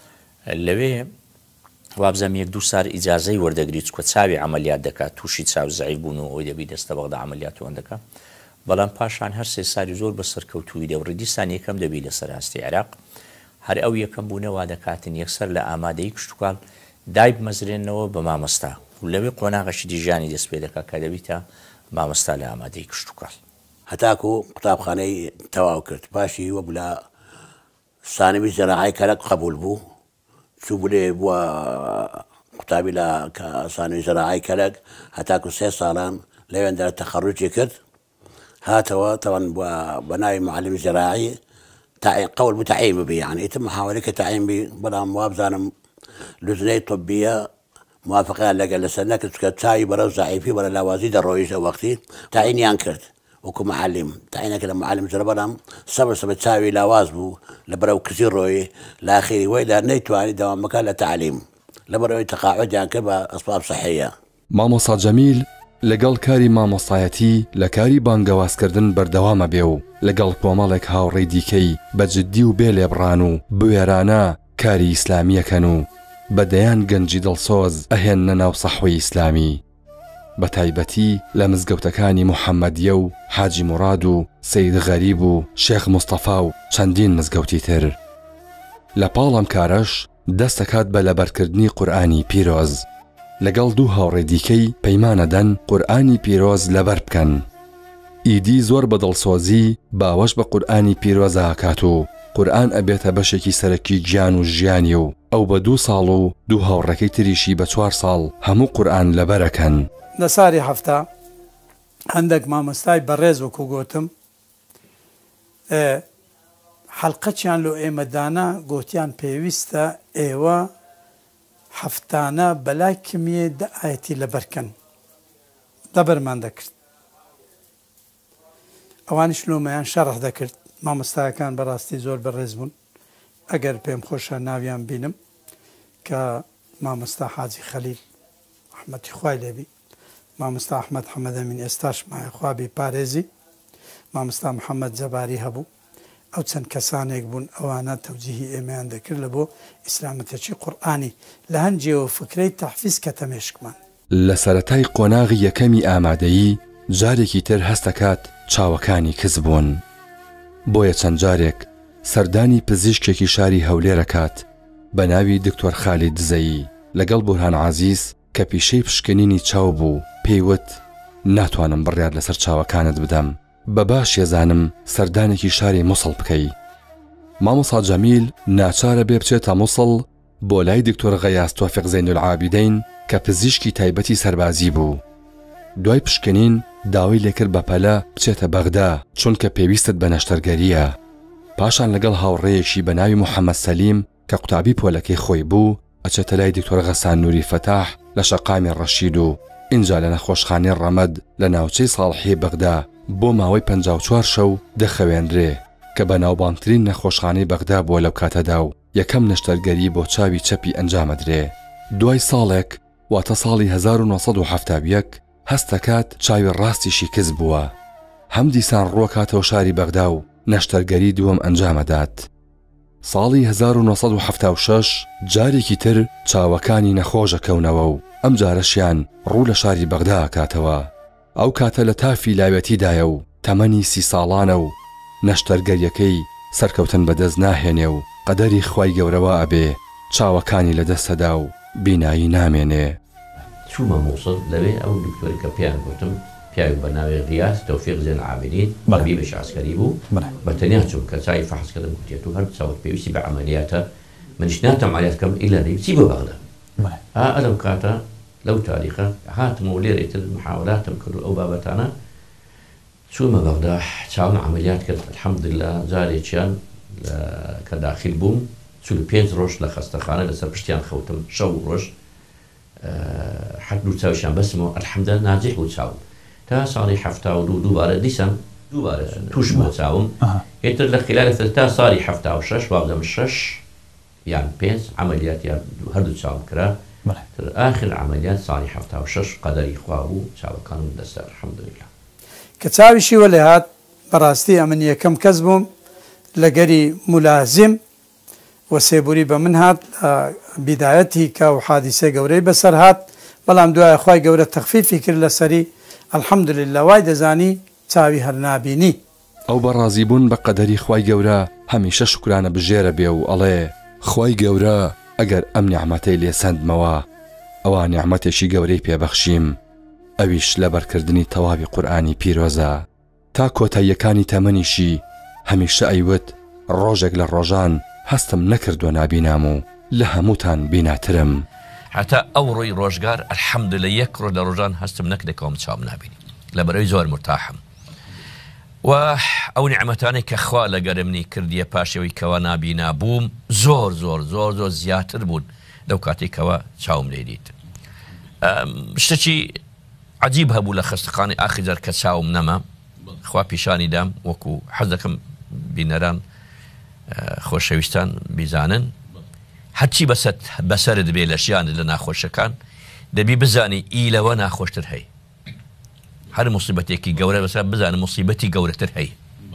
لەوێ وابزەم 1-2 سال ئیجازەی وەردەگریت چکە چاوی عملیات دەکات تووشی چاو زەعیف بوون و ئەوی دەبی دەستە بەغدا عملیاتەوە دەکات بەڵام پاشان هەر 3 سالی زۆر بە سەرکەوتووی دە و ڕێدیسان یەکەم دەبی لە سەراستی عێراق هەر ئەو یەکەم بوونەوە دەکاتن یەکسەر لە ئامادەی کشتتوکاڵ دای بمەزرێنەوە بە مامۆستا و لەوێ قۆناغەشی دیژانی دەست پێ دەکات کە دەبیتە مامۆستا لە ئامادەی کشتتوکاڵ هەتاکو قوتابخانەی تەواو کرد پاشی وە بوو لە سانوی زەراعی کەرەک قبول بوو چوو بولێ بووە قوتابی لە سانوی زەراعی کەرەک هەتاکو 3 ساڵان لەوێندا تەخەڕوجی کرد هاتەوە تەوان بە ناوی معلم زراعی قول بتعيين بي يعني يتم محاولة تعيين بي بلا موابزانا لجنة طبية موافقة لقى لسنة كتاي برا زعيفي ولا لوازيد الرئيس وقتي تعيين ينكرت وكو معلم تعيينك لمعلم زربلام صبر تساوي لوازبو لبرو كثير روي لاخيري ويلا نيتواني دوام مكان لتعليم لبرو تقاعد ينكر بأسباب صحية مامۆستا جەمیل لەگەڵ کاری مامۆستایەتی لە کاری بانگەوازکردن بەردەوامە بێ و لەگەڵ کۆمەڵێک هاوڕێی دیکەی بەجددی و بێ لێبڕان و بوێرانە کاری ئیسلامیەکەن و بەدەیان گەنجی دڵسۆز ئەهێنە ناو سەحوەی ئیسلامی بە تایبەتی لە مزگەوتەکانی محەممەدیە و حاجی موراد و سەید غەریب و شێخ مستەفا و چەندین مزگەوتی تر لە پاڵم کارەش دەستەکات بە لەبەرکردنی قورئانی پیرۆز لەگەڵ 2 هاوڕێ دیکەی پەیمانەدەن قورئانی پیرۆز لەبەر بکەن ئیدی زۆر بە دڵسۆزی باوەش بە قورئانی پیرۆز ئاکات و قورئان ئەبێتە بەشێکی سەرەکی گیان و ژیانی و ئەو بە 2 ساڵ و 2 هاوڕەکەی تریشی بە 4 ساڵ هەموو قورئان لەبەرەکەن لە ساری هەفتە هەندێک مامۆستای بەڕێز وەکو گوتم حەڵقەچیان لۆ ئێمەدانا گوتیان پێویستە ئێوە هەفتانە بەلای کمیێ ئاەتی لەبەرکەن لەبەرمان دەکرد ئەوانش لۆمەیان شەڕح دەکرد مامۆستایەکان بەڕاستی زۆر بەڕێز بوون ئەگەر پێم خۆشە ناویان بینم کە مامۆستا حاجی خەلیل ڕەحمەتی خوای لێبی مامۆستا ئەحمەد حەمەدەمین ئێستاش مایەخوابی پارێزی مامۆستا محەممەد جەباری هەبوو ئەو چەند کەسانێک بوون ئەوانە تەوجیهی ئێمەیان دەکرد لە بۆ ئیسلامەتەچی قورئانی لە هەنجێەوە فکرەی تەحفیز کە تەمێشکمان لە سەرەتای قۆناغی یەکەمی ئامادەیی جارێکی تر هەستەکات چاوەکانی کەس بوون بۆیە چەند جارێک سەردانی پزیشکێکی شاری هەولێرەکات بە ناوی دکتۆر خالید دزەیی لەگەڵ بورهان عەزیز کە پیشەی پشکنینی چاو بوو پێیوت ناتوانم بڕیار لەسەر چاوەکانت بدەم بە باش ێزانم سەردانێکی شاری مووسڵ بکەی مامۆستا جەمیل ناچارە بێ بچێتە مووسڵ بۆ لای دکتۆر غەیاس تۆفیق زەین العابیدەین کە پزیشکی تایبەتی سەربازی بوو دوای پشکنین داوای لێکرد بە پەلە بچێتە بەغدا چونکە پێویستت بە نەشتەرگەریە پاشان لەگەڵ هاوڕێیەکی بە ناوی محەممەد سەلیم کە قوتابی پۆلەکەی خۆی بوو ئەچێتە لای دکتۆر غەسان نووری فەتاح لە شەقامی ڕەشید و ئینجا لە نەخۆشخانەی ڕەمەد لە ناوچەی ساڵحی بەغدا بۆ ماوەی 54 شەو دەخەوێنرێ کە بە ناوبانگترین نەخۆشخانەی بەغدا بووە لەو کاتەدا و یەکەم نەشتەرگەری بۆ چاوی چەپی ئەنجامەدرێ دوای ساڵێک واتە ساڵی 1970 هەستەکات چاوی ڕاستیشی کەس بووە هەم دیسان ڕووە کاتەوە شاری بەغدا و نەشتەرگەری دووەم ئەنجامەدات ساڵی 1976 جارێکی تر چاوەکانی نەخۆشەکەونەوە و ئەم جارەشیان ڕوو لە شاری بەغدا کاتەوە. ئەو کاتە لە تافی لاوێتیدایە و تەمەنی 30 ساڵانە و نەشتەرگەریەکەی سەرکەوتن بەدەست ناهێنێ و قەدەری خوای گەورەوە ئەبێ چاوەکانی لەدەستەدا و بینایی نامێنێ. چوومە مووسڵ لەوێ ئەو دکتۆری کە پێیان گوتم پیاوی بە ناوی ڕیاز تەوفیق زێن العابدین طبیبێکی عسکەری بوو بەتەنیا چوم کە چاوی فەحسکردم گوتێت و هەر چاوت پێویستی بە عەمەلیاتە منیش ناتەم عەمەلیات بکەم ئیلا چی بۆ بەغدا لەو کاتە لەو تاریخە هاتمەوە و لێرەیتر محاولاتم کرد و ئەو بابەتانە چوومە بەغدا چاوم عەمەلیات کرد الحەمدوللا جارێکیان کە داخل بووم 45 ڕۆژ لە خەستەخانە لەسەر پشتیان خەوتم شەو ڕۆژ حەد دوو چاویشیان بەسمەوە الحەمدوللا ناجح بوو چاوم تا ساڵی 72 دووبارە دیسان دووبارە توش بۆ چاوم هێتر لە خلالە تا ساڵی 76 بابدەم 6 یان 5 عەمەلیات یان هەردوو چاوم کرا تر ئاخر عەمەلیات ساڵی 76 قەدەری خوا بوو چاوەکانم دەستا الحەمدوللا کە چاویشی وە لێ هات بەڕاستی ئەمن یەکەم کەس بووم لەگەری مولازم و سێبوری بە من هات بیدایەتی کە و حادیسەی گەورەی بەسەر هات بەڵام دوایە خوای گەورە تەخفیفی کرد لەسەری الحەمدوللا وای دەزانی چاوی هەر نابینی. ئەو بەڕازی بوون بە قەدەری خوای گەورە هەمیشە شکرانە بژێرە بێ و ئەڵێ خوای گەورە ئەگەر ئەم نیعمەتەی لێ سەندمەوە ئەوە نیعمەتێکی گەورەی پێبەخشیم ئەویش لە بەرکردنی تەواوی قورئانی پیرۆزە. تا کۆتاییەکانی تەمەنیشی هەمیشە ئەیوت ڕۆژێک لە ڕۆژان هەستم نەکردووە نابینام و لە هەمووتان بیناترم. حتا ئەو ڕۆی ڕۆژگار الحەمدوللا یەک ڕۆژ لە ڕۆژان هەستم نەکردێکەوەم چاوم نابینی لەبەرەوەی زۆر مرتاحم و ئەو نیعمەتانەی کە خوا لە گەرمنی کردیە پاشەوەی کەوا نابینا بووم زۆر زۆر زۆر زۆر زیاتر بوون لەو کاتێک کەوا چاوم لێ دیت. شتێکی عەجیب هەبوو لە خەستەخانەی ئاخر جار کە چاوم نەما خوا پیشانی دام وەکو حەز دەکەم بینەران خۆشەویستان بیزانن هەرچی بەسەرت بێ لە ژیانت لە ناخۆشەکان دەبی بزانی ئیلەوە ناخۆشتر هەی هەر موسیبەتێکی گەورە بەسەر بزانم موسیبەتی گەورەتر هەی.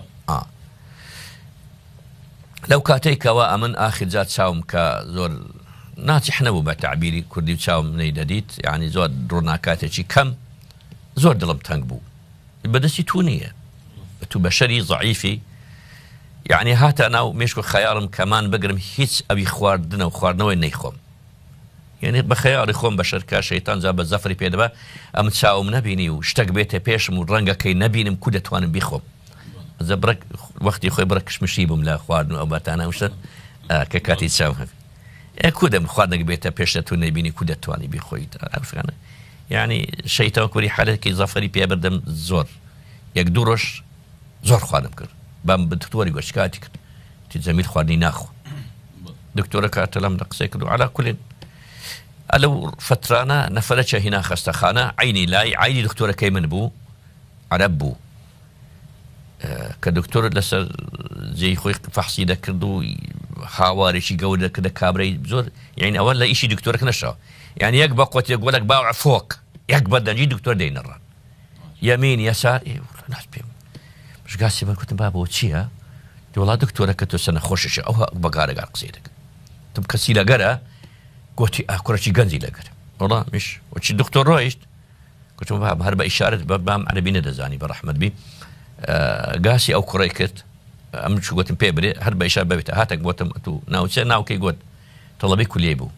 لەو کاتێک کەوا ئەمن ئاخر جات چاوم کە زۆر ناچح نەبوو بە تعبیری کوردی و چاوم نەیدەدیت یعنی زۆر ڕووناکاتێکی کەم زۆر دڵم تەنگ بوو بەدەستی تو نییە تو بەشەری ضعیفی یعنی هاتە ناو مێشک و خەیاڵم کەمان بگرم هیچ ئەوی خواردنە و خواردنەوەی نەیخۆم یعنی بە خەیاڵی خۆم بە شەرکا شەیتان جا بە زەفری پێدەبە ئەم چاوم نەبینی و شتێک بێتە پێشم و ڕەنگەکەی نەبینم کو دەتوانم بیخۆم زەبرەک وەختی خۆی بڕە کشمشی بووم لە خواردن و ئەو بەتانە شتن کە کاتی چاوم هەبی کو دەم خواردنەکە بێتە پێش تو نەبینی کو دەتوانی بیخۆیت ئەفغانە یعنی شەیتەوە کوری حالەتێکی زەفری پێ بردەم زۆر یەک دوو ڕۆژ زۆر خواردم کرد بەم دکتۆری گۆشکاتی کرد تی جەمیل خواردنی ناخۆ دکتۆرە کاتە لەم لە قسەی کرد و عەلا کولین ئەلەو فترانە نەفەرەکە هینا خەستەخانە عینی لای عینی دکتۆرەکەی من بوو عەرەب بوو کە دکتۆر لەسەر جێی خۆی فەحسی دەکرد و هاوارێکی گەورە دەکردە کابرەی زۆر یعنی ئەوە لە ئیشی دکتۆرەکە نەشەوە یعنی یەک بە قوتێک گۆلێک باوع فۆک یەک بەدەنجی دکتۆر دەینەڕان یەمین یەسار ناس پێم شگاسی من گوتم بابەوە چییە؟ وڵا دکتۆرەکە تۆ سەنە خۆشەشە ئەو بەگارەگار قسەی دەکەن تم کەسی لەگەرە گوتی ئاکوڕەکی گەنجی لەگەر وڵا میش وچی دکتۆر ڕۆیشت گوتم باب هەر بە ئیشارەت بەم عەرەبی نەدەزانی بە ڕەحمەت بی گاسی ئەو کوڕەی کرد ئەم چ گوتم پێ برێ هەر بە ئیشار ببێتە هاتێک گوتم تو ناوچە ناوکەی گوت تەڵەبەی کولیە بوو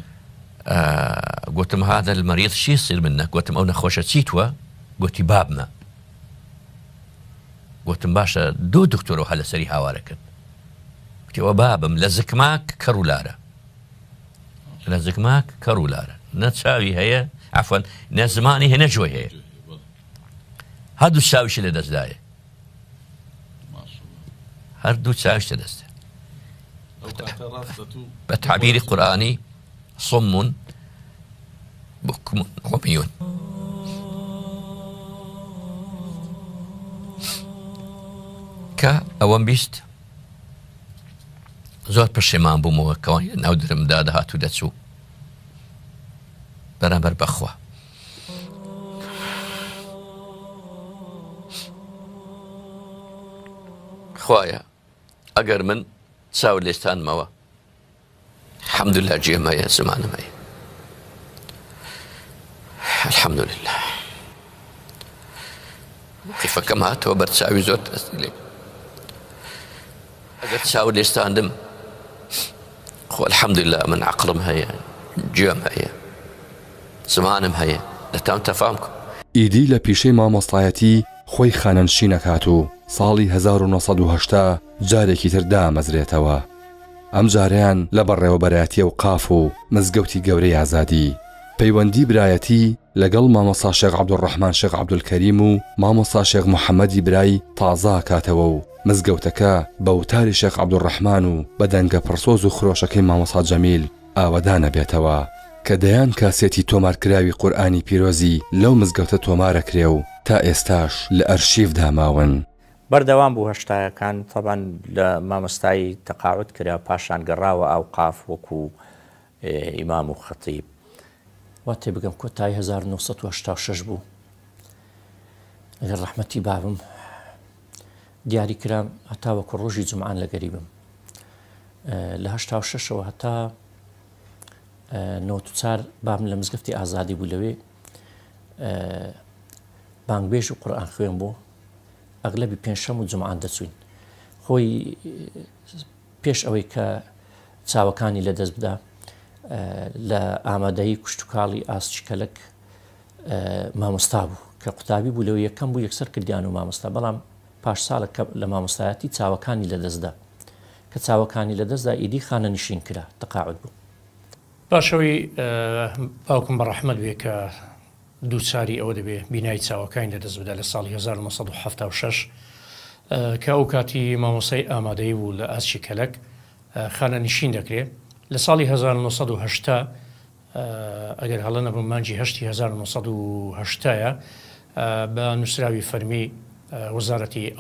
گوتم هذا المريض شي يصير منك گوتم ئەو نەخۆشە چیتوە گوتی بابمە گوتم باشە دوو دکتۆرە هە لەسەری هاوارە کرد گوتیەوە بابم لە زکماک کەڕولارە لە زکماک کەڕولارە نە چاوی هەیە عەفوەن نە زمانی هەیە نە جۆی هەیە هەردوو چاویشی لە دەستدایە هەردوو چاویش لە دەستە بە تعبیری قورئانی صم بكم عمي کە ئەوەم بیست زۆر پەشێمان بوومەوە کەوا ناو درمدا دەهات و دەچوو بەرامبەر بەخوا خوایە ئەگەر من ساو لێستان مەوە الحەمدولله جێمەیە زمانەمەیە الحەمدولله قیفەکەم هاتەوە بەرچاوی زۆر دەستی لێ ئەگەر چاو لێستاندم خۆ الحەمدولله من عەقڵم هەیە گوێم هەیە زمانم هەیە دەتوانم تەفام بکەم. ئیدی لە پیشەی مامۆستایەتی خۆی خانەنشین ئەکات و ساڵی 1970 جارێکی تر دامەزرێتەوە. ئەم جاریان لە بەڕێوەبەرایەتی ئەوقاف و مزگەوتی گەورەی ئازادی پەیوەندی برایەتی لەگەڵ مامۆستا شێخ عەبدوڕەحمان شێخ عەبدولکەریم و مامۆستا شێخ محەممەدی برای تازا کاتەوە و مزگەوتەکە بە وتاری شێخ عەبدوڕەحمان و بە دەنگە پڕسۆز و خرۆشەکەی مامۆستا جەمیل ئاوەدانە بێتەوە کە دەیان کاسێتی تۆمارکراوی قورئانی پیرۆزی لەو مزگەوتە تۆمارەکرێ و تا ئێستاش لە ئەرشیف داماون. بەردەوام بوو هەشتایەکان تەبەن لە مامۆستای تەقاعود کرا پاشان گەڕاوە ئەوقاف وەکو ئیمام و خەتیب. وا تێ بگەم کۆتایی 1986 بوو ئەگەر ڕەحمەتی بابم دیاری کرام هەتا وەکو ڕۆژی جومعان لە گەریبم لە 86ەوە هەتا 94 بام لە مزگەفتی ئازادی بوو لەوێ بانگبێژ و قورئان خوێن بوو ئەغلەبی پێنجشەم و جومعان دەچوین خۆی پێش ئەوەی کە چاوەکانی لەدەست بدا لە ئامادەیی کوشتتوکاڵی ئاستی کەلک مامۆستا بوو کە قوتابی بوو لەوە یەکەم بوو یەکسەر کردیان و مامۆستا بەڵام پاش ساڵە لە مامۆستایەتی چاوەکانی لەدەستدا کە چاوەکانی لەدەستدا ئیدی خانەنشین کرا تەقاعود بوو. پاشەوەی باوکم بە ڕەحمەت بێ کە دووچاری ئەوە دەبێ بینایی چاوەکانی لەدەست بدا لە ساڵی 1976 کە ئەو کاتی مامۆسای ئامادەی بوو لە ئاستی کەلک خانەنشین دەکرێت لە ساڵی 1970 ئەگەر هەڵە نەبم مانجی 1970 بە نووسراوی فەرمی وەزارەتی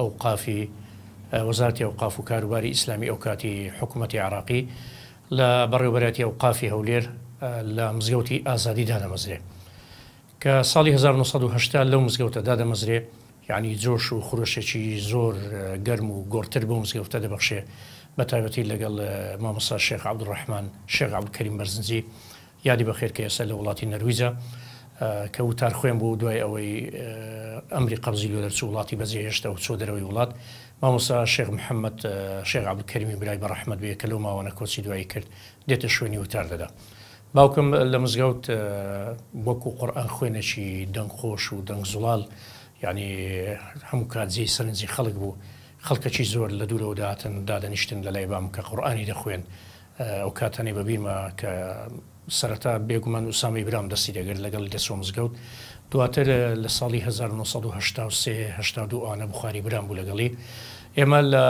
ئەوقاف و کاروباری ئیسلامی ئەو کاتی حکوومەتی عراقی لە بەڕێوەبەرەتی ئەوقافی هەولێر لە مزگەوتی ئازادی دادەمەزرێ کە ساڵی 1970 لەو مزگەوتە دادەمەزرێ یعنی جۆش و خورۆشێکی زۆر گەرم و گۆرتر بۆ مزگەوتە دەبەخشێ بە تایبەتی لەگەڵ مامۆستا شێخ عەبدوڕەحمان شێخ عەبدولکەریم بەرزنجی یادی بەخێر کە ئێستا لە وڵاتی نەرویجە کە وتار خوێن بوو دوای ئەوەی ئەمری قەبزی لێ دەرچوو وڵاتی بەجێهێشتا و چۆ دەرەوەی وڵات مامۆستا شێخ محەممەد شێخ عەبدولکەریمی برای بە ڕەحمەت بێ کە لەو ماوانە کۆچی دوایی کرد دێتە شوێنی وتار دەدا. باوکم لە مزگەوت وەکو قورئان خوێنێکی دەنگخۆش و دەنگ زوڵال یعنی هەموو کات جێی سەرنجی خەڵک بوو خەڵکەکی زۆر لە دوورەوە داهاتن دادەنیشتن لە لای بام کە قورئانی دەخوێن ئەو کاتانەی بەبیرمە کە سەرەتا بێگومان ئوسامی برام دەستی دەگەر لەگەڵ دەچۆ مزگەوت دواتر لە ساڵی 1982 ئەوانە بخاری برام بوو لەگەڵی ئێمە لە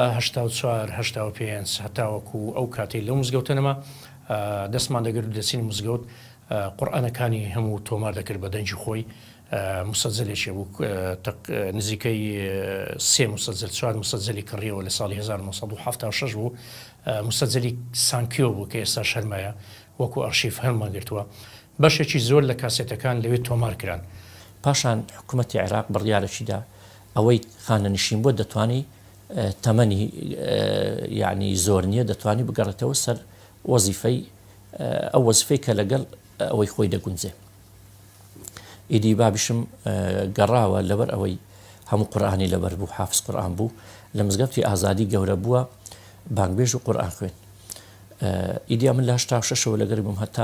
84 هەتاوەکو ئەو کاتی لەو مزگەوتنەما دەستمان دەگەر و دەچین مزگەوت قورئانەکانی هەموو تۆمار دەکرد بە دەنجی خۆی مسەجلێکی بوو نزیکەی 3 مسەجل 4 مسەجلی کڕیەوە لە ساڵی 1976 بوو مسەجلی سانکیۆ بوو کە ئێستا شەرمایە وەکو ئەرشیف هەرمان گرتووە بەشێکی زۆر لە کاسێتەکان لەوێ تۆمار کران. پاشان حکوومەتی عێراق بڕیارەشیدا ئەوەی خانەنشین بۆ دەتوانی تەمەنی یعنی زۆر نییە دەتوانی بگەڕێتەوە سەر وەزیفەی ئەو وەزیفەی کە لەگەڵ ئەوەی خۆی دەگونجێ. ئیدی بابیشم گەڕاوە لەبەر ئەوەی هەموو قورئانی لەبەر بوو حافظ قورئان بوو لە مزگەوتی ئازادی گەورە بووە بانگبێژ و قورئان خوێن. ئیدیا من لە 86ەوە لەگەری بووم هەتا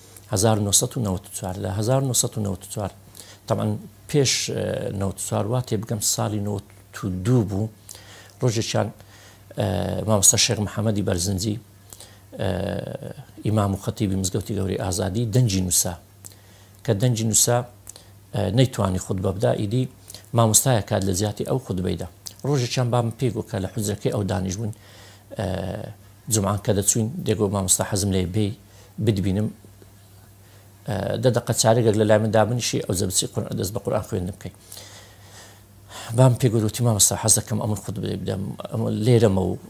1994 لە 1994 طبعا پێش 94 وا تێ بگەم ساڵی 92 بوو ڕۆژێکیان مامۆستا شێخ محەممەدی بەرزنجی ئیمام و خەتیبی مزگەوتی گەورەی ئازادی دەنجی نووسا کە دەنجی نووسا نەیتوانی خوتبە بدا ئیدی مامۆستایە کات لە زیاتی ئەو خوتبەیدا ڕۆژێکیان بام پێگو کە لە حوزەکەی ئەو دانیش بوون جومعان کە دەچوین دێگۆ مامۆستا حەزم لێ بێ بدبینم دەدەقە چارێکێک لە لای من دابنیشی ئەو زەبچی دەست بە قورئان خوێندن بکەین بام پێگوتی مامۆستا حەز دەکەم ئەمن خوتبە بدەم لێرەمە و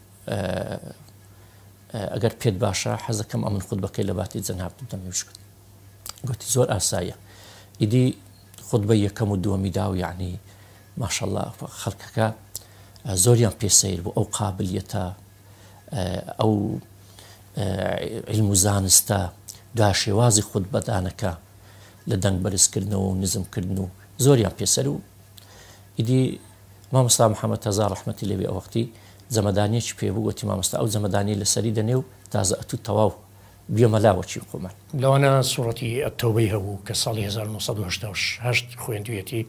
ئەگەر پێت باشە حەز دەکەم ئەمن خوتبەکەی لە باتی جەناب بدەم وشکت گوتی زۆر ئاساییە ئیدی خوتبە یەکەم و دووەمی دا و یعنی ماشەڵڵا خەڵکەکە زۆریان پێسەیر بوو ئەو قابلیەتە ئەو علم و زانستە دا شێوازی خودت بەدانەکە لە دەنگ بەرزکردنەوە و نزمکردن و زۆریان پێسەر و ئیدی مامۆستا محەممەد تەزا ڕەحمەتی لەوێ ئەو وەختی جەمەدانیەکی پێبوو وەتی مامۆستا ئەو جەمەدانی لەسەری دەنێ و تازە ئەتو تەواو بیۆمەلاوەچی قومان لەوانە سوڕەتی ئەتەوبەی هەبوو کە ساڵی 1970 خوێندوێتی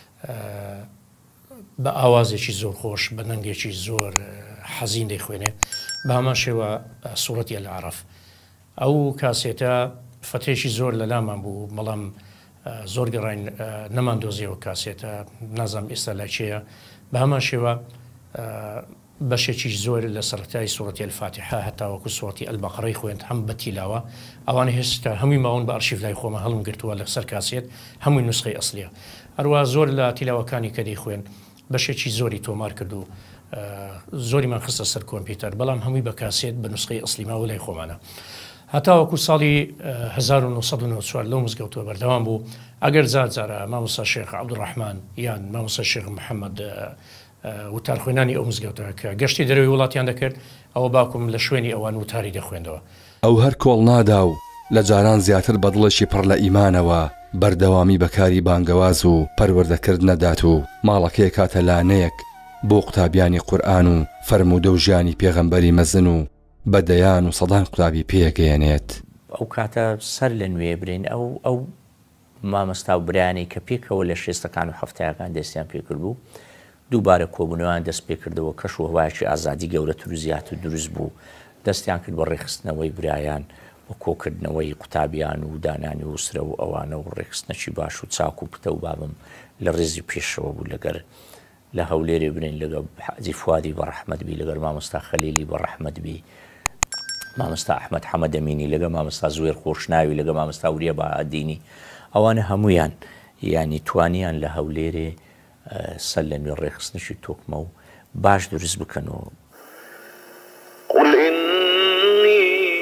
بە ئاوازێکی زۆر خۆش بە نەنگێکی زۆر حەزین دەیخوێنێ بە هەمان شێوە سوڕەتی العرف ئەو کاسێتە فترێکی زۆر لە لامان بوو بەڵام زۆر گەڕین نەمان دۆزیەوە کاسێتە نازانم ئێستا لای چێە بە هەمان شێوە بەشێکی زۆر لە سەرەتای سوڕەتی الفاتحە هەتاوەکو سوڕەتی البەقەڕەی خوێند هەم بە تیلاوە ئەوانە هێشتا هەمووی ماون بە ئەرشیف لای خۆمە هەڵم گرتووە لە سەر کاسێت هەمووی نوسخەی ئەسلیە هەروە زۆر لە تیلاوەکانی کە دەیخوێن بەشێکی زۆری تۆمار کرد و زۆریمان خستە سەر کۆمپیوتەر بەڵام هەمووی بە کاسێت بە نوسخەی ئەسلیماوە لای خۆمانە هەتاوەکو ساڵی 1994 لەو مزگەوتەوە بەردەوام بوو ئەگەر جارە مامۆستا شێخ عەبدوڕەحمان یان مامۆستا شێخ محەممەد وتارخوێنانی ئەو مزگەوتەوە کە گەشتی دەروی وڵاتیان دەکرد ئەوە باکوم لە شوێنی ئەوان وتاری دەخوێندەوە ئەو هەر کۆڵ نادا و لە جاران زیاتر بەدڵشی پڕ لە ئیمانەوە بەردەوامی بەکاری بانگەواز و پەروەردەکرد نەدات و ماڵەکەی کاتە لانەیەک بۆ قوتابیانی قورئان و فەرموودە و ژیانی پێغەمبەری مەزن و بەدەیان و سەدان قوتابی پێگەیەنێت ئەو کاتە سەر لە نوێ برین ئەو مامۆستا و برانی کە پێکەوە لە شێستەکان و هەفتەیەکان دەستیان پێکرد بوو دووبارە کۆبوونەوەیان دەست پێ کردەوە کەش و هەوایەکی ئازادی گەورەتر و زیاتر دروست بوو دەستیان کرد بە ڕێخستنەوەی برایان و کۆکردنەوەی قوتابیان و دانانی وسرە و ئەوانە و ڕێخستنەکی باش و چاک و پتە و بابم لە ڕێزی پێشەوە بوو لەگەر لە هەولێرێ برین لەگە حاجی فوادی بەڕەحمەت بی لەگەر مامۆستا خەلیلی بەڕەحمەت بی مامۆستا ئەحمەد حەمەدەمینی لەگە مامۆستا زوێر خۆشناوی لەگە مامۆستا وریە بەهادینی ئەوانە هەمویان یانی توانیان لە هەولێرێ سەر لە نوێ ڕێخستنشی تۆکمە و باش دروست بکەنەوە قل إني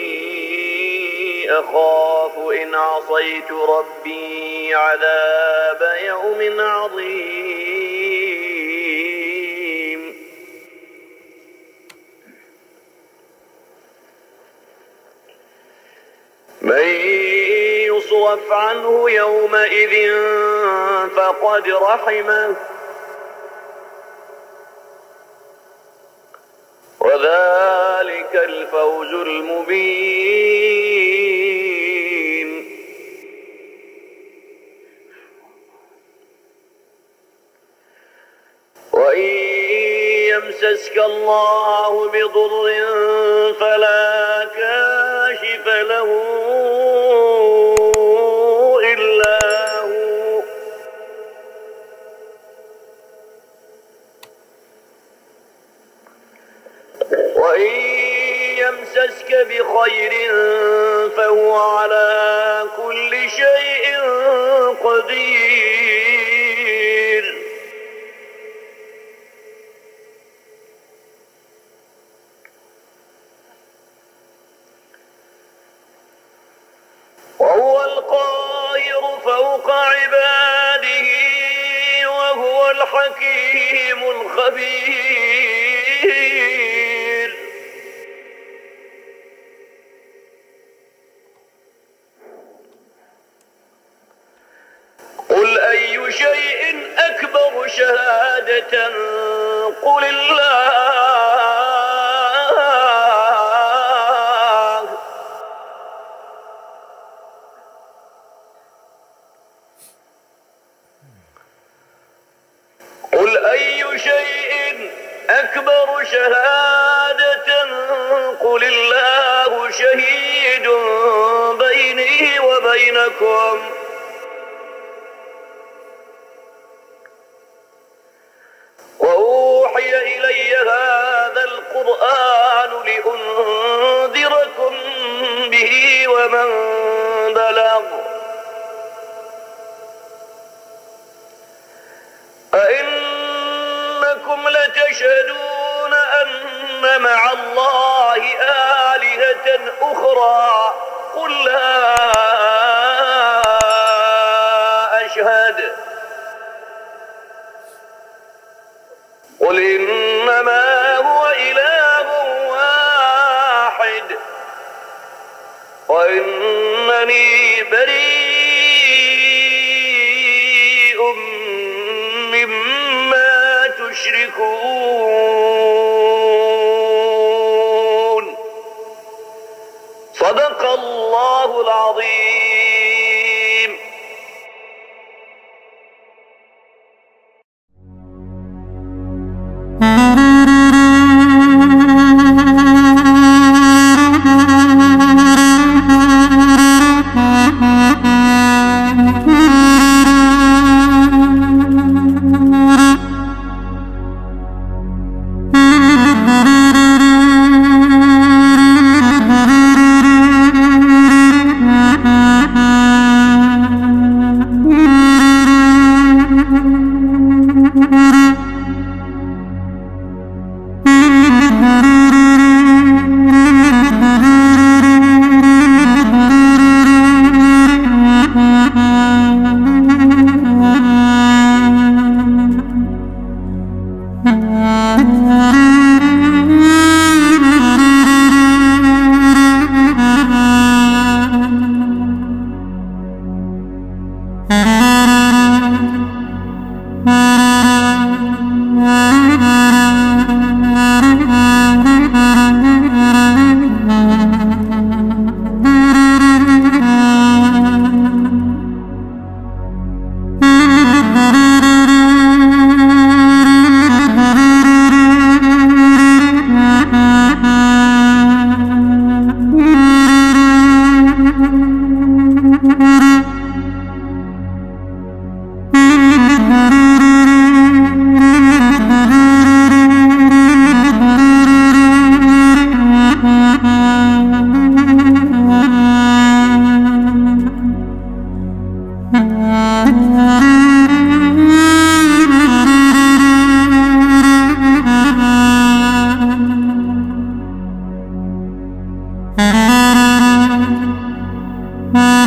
أخاف إن عصيت ربي عذاب يوم عظيم من يصرف عنه يومئذ فقد رحمه وذلك الفوز المبين وإن يمسسك الله بضر فلا كاشف له إلا هو وإن يمسسك بخير فهو على كل شيء قدير وهو القاهر فوق عباده وهو الحكيم الخبير قل أي شيء أكبر شهادة قل الله قل أي شيء أكبر شهادة قل الله شهيد بيني وبينكم وأوحي إلي هذا القرآن لأنذركم به ومن بلغ أئنكم لتشهدون أن مع الله آلهة أخرى قل لا أشهد قل إنما هو إله واحد إنني بريء مما تشركون صدق الله العظيم. Mm-hmm.